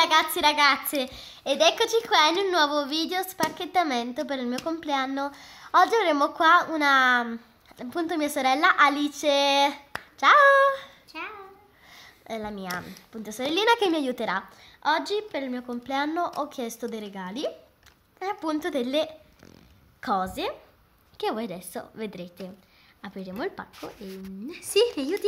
ragazzi e ragazze, ed eccoci qua in un nuovo video spacchettamento per il mio compleanno. Oggi avremo qua appunto mia sorella Alice. Ciao! Ciao! È la mia appunto sorellina che mi aiuterà. Oggi per il mio compleanno ho chiesto dei regali e appunto delle cose che voi adesso vedrete. Apriremo il pacco e... Sì, mi aiuti?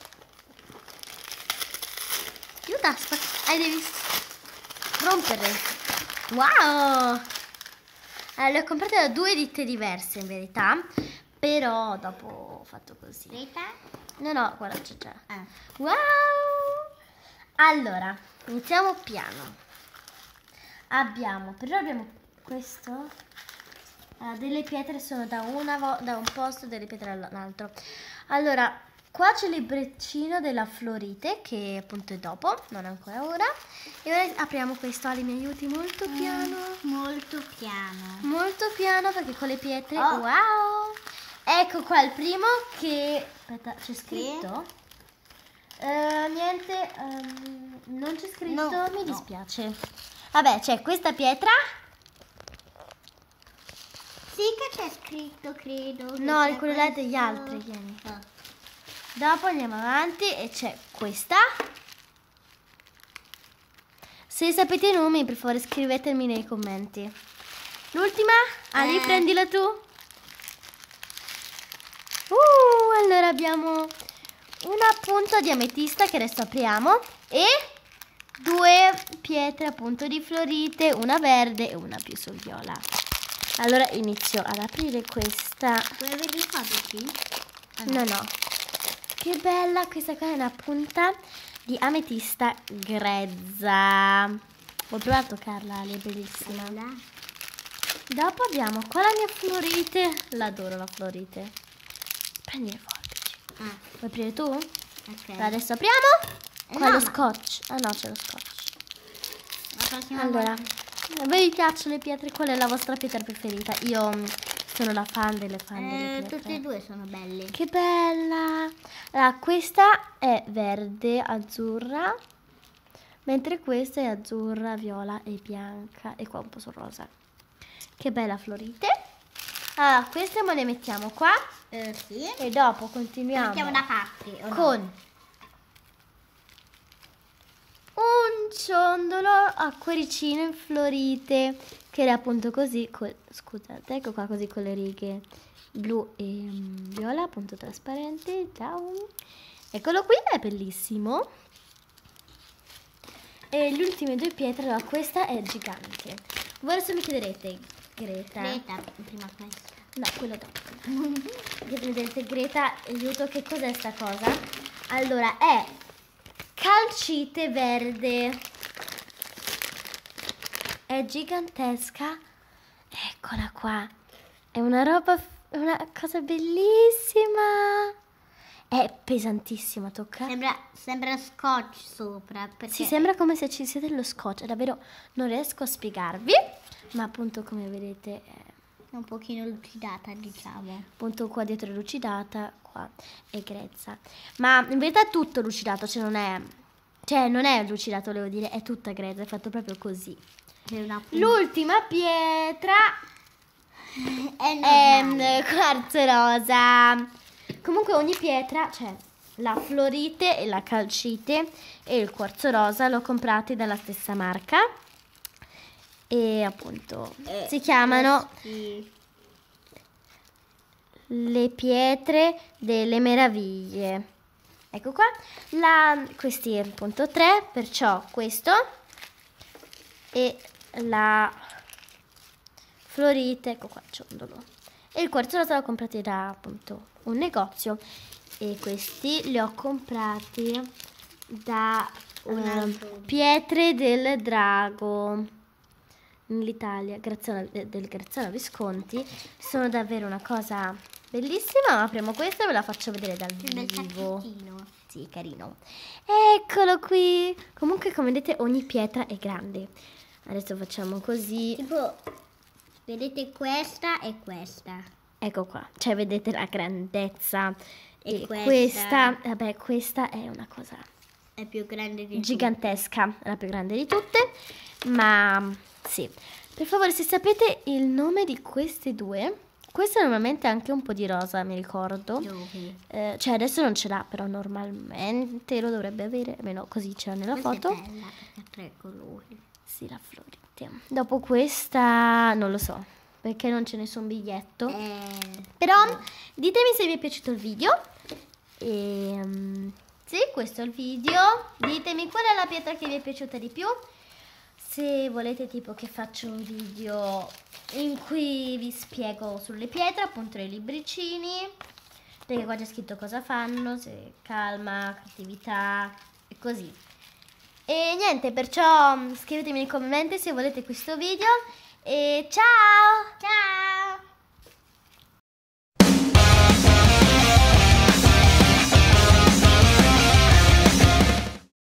Aiuta, devi rompere. Wow! Le ho comprate da due ditte diverse in verità, però dopo ho fatto così. Greta? No, guarda, c'è già. Wow! Allora, iniziamo piano. Abbiamo questo. Delle pietre sono da un posto, delle pietre dall'altro. Allora, qua c'è il libricino della Florite, che appunto è dopo, non ancora ora. E ora apriamo questo. Ali, mi aiuti molto piano? Molto piano. Molto piano, perché con le pietre... Oh. Wow! Ecco qua il primo che... Aspetta, c'è scritto? Niente, non c'è scritto, No, mi dispiace. Vabbè, c'è questa pietra. Sì che c'è scritto, credo. No, il quello là è degli altri, vieni. Dopo andiamo avanti e c'è questa. Se sapete i nomi, per favore scrivetemi nei commenti. L'ultima? Ali, prendila tu. Allora abbiamo una punta di ametista che adesso apriamo e due pietre appunto di Florite, una verde e una più sul viola. Allora inizio ad aprire questa. Vuoi vedere il codice? No. Che bella, questa qua è una punta di ametista grezza. Ho provato, Carla, è bellissima. Dopo abbiamo qua la mia Florite. L'adoro la Florite. Prendi le forbici. Vuoi aprire tu? Ok. Allora, adesso apriamo. Qua No, lo scotch. Ah no, c'è lo scotch. La prossima Allora, volta. a voi vi piacciono le pietre? Qual è la vostra pietra preferita? Io sono la fan delle pietre. Tutte e due sono belle. Che bella! Allora, questa è verde, azzurra, mentre questa è azzurra, viola e bianca, e qua un po' sul rosa. Che bella Florite! Allora, queste me le mettiamo qua Sì. e dopo continuiamo Mettiamo da parte. O no? con un ciondolo a cuoricino in Florite, che era appunto così, scusate, ecco qua, così con le righe blu e viola, appunto trasparente. Ciao. Eccolo qui, è bellissimo. E le ultime due pietre, allora questa è gigante. Voi adesso mi chiederete, Greta, prima questa. no, quello dopo. Vedete, Greta, aiuto, che cos'è sta cosa? Allora, è calcite verde. È gigantesca. Eccola qua. È una cosa bellissima. È pesantissima, tocca. Sembra scotch sopra. Perché Sì, sembra come se ci sia dello scotch. È davvero, non riesco a spiegarvi, ma appunto come vedete è un pochino lucidata, diciamo. appunto qua dietro è lucidata, qua è grezza. Ma in verità è tutto lucidato, non è lucidato, volevo dire, è tutta grezza, è fatto proprio così. L'ultima pietra è quarzo rosa. Comunque ogni pietra, cioè la Florite e la calcite e il quarzo rosa, l'ho comprati dalla stessa marca e appunto si chiamano le pietre delle meraviglie. Ecco qua, questi appunto tre, perciò questo e la Florite, ecco qua, ciondolo. E il quarzo rosa l'ho comprati da appunto un negozio e questi li ho comprati da Pietre del Drago nell'Italia, del Graziano Visconti. Sono davvero una cosa bellissima. Apriamo questa e ve la faccio vedere dal vivo. Sì, carino. Eccolo qui. Comunque, come vedete, ogni pietra è grande. Adesso facciamo così. Tipo, vedete questa e questa. Ecco qua, cioè vedete la grandezza. E questa, vabbè, questa è una cosa È più grande di gigantesca, è la più grande di tutte, ma sì. Per favore, se sapete il nome di queste due, questa normalmente ha anche un po' di rosa, mi ricordo. Dove? Cioè adesso non ce l'ha, però normalmente lo dovrebbe avere, almeno così c'è nella Questa foto. è bella perché ha 3 colori. Sì, la Florite. Dopo questa non lo so, perché non c'è nessun biglietto. Però ditemi se vi è piaciuto il video. Sì, questo è il video. Ditemi qual è la pietra che vi è piaciuta di più. Se volete tipo che faccio un video in cui vi spiego sulle pietre, appunto nei libricini, perché qua c'è scritto cosa fanno, se calma, cattività e così. E niente, perciò scrivetemi nei commenti se volete questo video e ciao! Ciao!